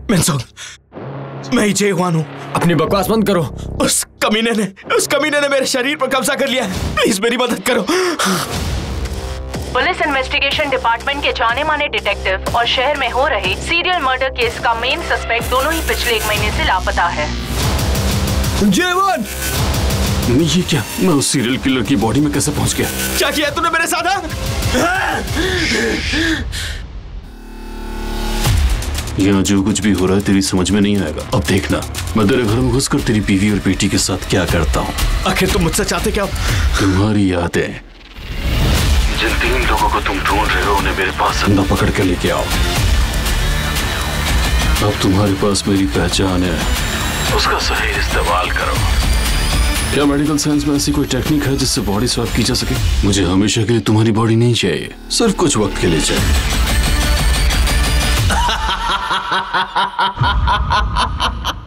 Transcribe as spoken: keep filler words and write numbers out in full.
मिनसुंग, मैं जे हुआन हूँ। अपनी बकवास बंद करो। उस कमीने ने उस कमीने ने मेरे शरीर पर कब्जा कर लिया है। प्लीज मेरी मदद करो। पुलिस इन्वेस्टिगेशन डिपार्टमेंट के जाने माने डिटेक्टिव और शहर में हो रहे सीरियल मर्डर केस का मेन सस्पेक्ट दोनों ही पिछले एक महीने से लापता है। जेवन! ये क्या? मैं उस सीरियल किलर की बॉडी में कैसे पहुंच गया? क्या किया तूने मेरे साथ? यहाँ जो कुछ भी हो रहा है तेरी समझ में नहीं आएगा। अब देखना, मैं तेरे घर में घुसकर तेरी बीवी और बेटी के साथ क्या करता हूँ। आखिर तुम मुझसे चाहते क्या? तुम्हारी यादें। जिन तीन लोगों को तुम ढूंढ रहे हो उन्हें मेरे पास जिंदा पकड़ के लेके आओ। अब तुम्हारे पास मेरी पहचान है, उसका सही इस्तेमाल करो। क्या मेडिकल साइंस में ऐसी कोई टेक्निक है जिससे बॉडी स्वैप की जा सके? मुझे हमेशा के लिए तुम्हारी बॉडी नहीं चाहिए, सिर्फ कुछ वक्त के लिए चाहिए।